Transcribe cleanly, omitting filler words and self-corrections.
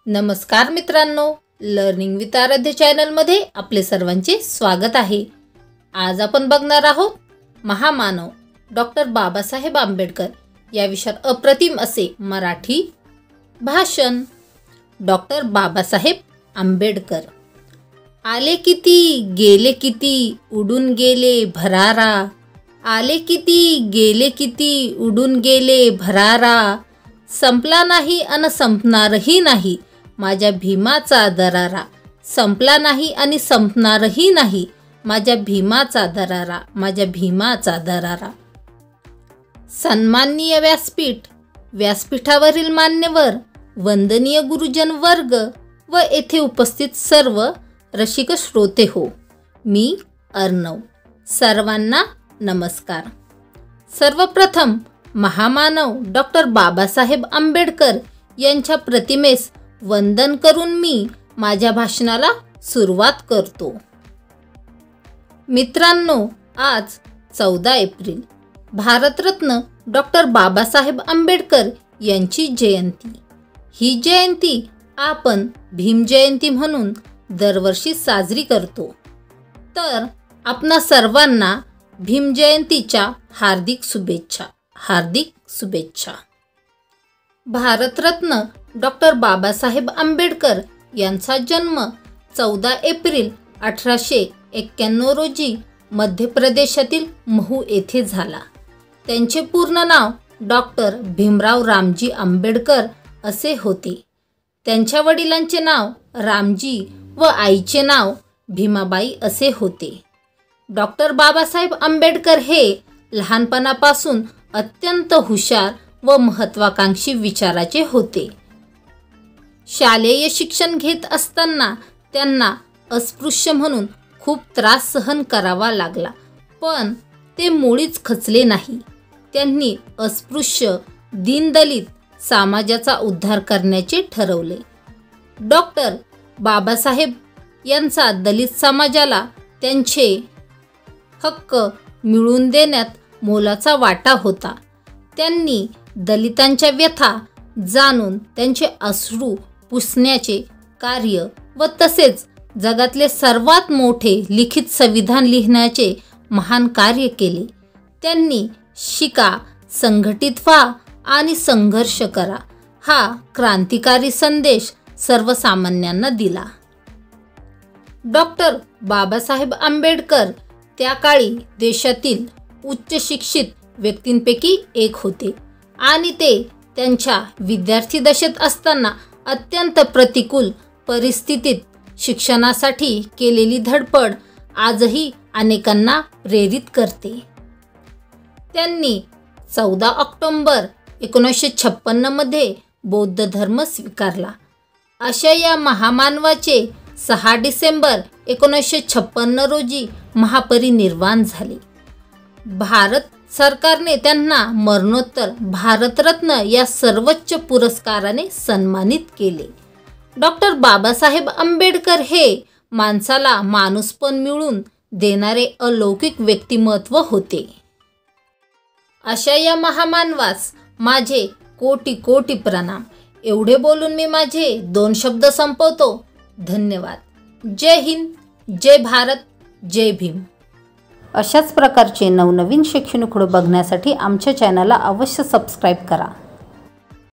नमस्कार मित्रांनो, learning with आराध्य चॅनलमध्ये आपले सर्वांचे स्वागत आहे। आज आपण बघणार आहोत महामानव डॉक्टर बाबासाहेब आंबेडकर या विषयावर अप्रतिम असे मराठी भाषण। डॉक्टर बाबासाहेब आंबेडकर। आले किती गेले किती उडून गेले भरारा, आले किती गेले किती उडून गेले भरारा, संपला नाही अन संपणारही नाही माझ्या भीमाचा दरारा, संपला नाही आणि संपणारही नाही माझ्या भीमाचा दरारा, माझ्या भीमाचा दरारा। सन्माननीय व्यासपीठ, व्यासपीठावरील मान्यवर, वंदनीय गुरुजन वर्ग व येथे उपस्थित सर्व रसिक श्रोते हो, मी अर्णव, सर्वांना नमस्कार। सर्वप्रथम महामानव डॉक्टर बाबासाहेब आंबेडकर यांच्या प्रतिमेस वंदन करून मी माझ्या भाषणाला सुरुवात करतो। मित्रांनो, आज 14 एप्रिल भारतरत्न डॉक्टर बाबासाहेब आंबेडकर यांची जयंती। ही जयंती आपण भीम जयंती म्हणून दरवर्षी साजरी करतो। तर आपणा सर्वांना भीम जयंतीच्या हार्दिक शुभेच्छा, हार्दिक शुभेच्छा। भारतरत्न डॉक्टर बाबासाहेब आंबेडकर यांचा जन्म 14 एप्रिल 1891 रोजी मध्य प्रदेशातील महू येथे झाला। त्यांचे पूर्ण नाव डॉक्टर भीमराव रामजी आंबेडकर असे होते। त्यांच्या वडिलांचे नाव रामजी व आईचे नाव भीमाबाई असे होते। डॉक्टर बाबासाहेब आंबेडकर हे लहानपणापासून अत्यंत हुशार व महत्त्वाकांक्षी विचाराचे होते। शालेय शिक्षण घेत असताना त्यांना अस्पृश्य म्हणून खूप त्रास सहन करावा लागला, पण ते मुळीच खचले नाही। त्यांनी अस्पृश्य, दीनदलित समाजाचा उद्धार करण्याचे ठरवले। डॉक्टर बाबासाहेब यांचा दलित समाजाला त्यांचे हक्क मिळवून देण्यात मोलाचा वाटा होता। त्यांनी दलितांच्या व्यथा जाणून त्यांचे अश्रू पुसण्याचे कार्य व तसेच जगातले सर्वात मोठे लिखित संविधान लिहिण्याचे महान कार्य केले। त्यांनी शिका, संघटित व्हा आणि संघर्ष करा हा क्रांतिकारी संदेश सर्वसामान्यांना दिला। डॉक्टर बाबासाहेब आंबेडकर त्या काळी देशातील उच्च शिक्षित व्यक्तींपैकी एक होते आणि ते त्यांच्या विद्यार्थी दशेत असताना अत्यंत प्रतिकूल परिस्थितीत शिक्षणासाठी केलेली धडपड आजही अनेकांना प्रेरित करते। त्यांनी 14 ऑक्टोबर 1956 मध्ये बौद्ध धर्म स्वीकारला। अशा या महामानवाचे 6 डिसेंबर 1956 रोजी महापरिनिर्वाण झाले। भारत सरकारने त्यांना मरणोत्तर भारतरत्न या सर्वोच्च पुरस्काराने सन्मानित केले। डॉक्टर बाबासाहेब आंबेडकर हे माणसाला माणूसपण मिळवून देणारे अलौकिक व्यक्तिमत्व होते। अशा या महामानवास माझे कोटी कोटी प्रणाम। एवढे बोलून मी माझे 2 शब्द संपवतो। धन्यवाद। जय हिंद, जय भारत, जय भीम। अशाच प्रकारचे नवनवीन शैक्षणिक व्हिडिओ बघण्यासाठी आमच्या चॅनलला अवश्य सबस्क्राईब करा।